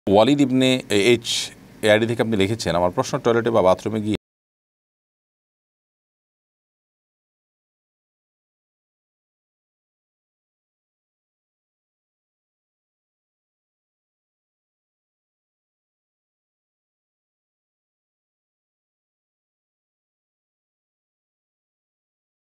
Walid Ibne H এই ID থেকে আপনি লিখেছেন, আমার প্রশ্ন, টয়লেটে বা বাথরুমে গিয়ে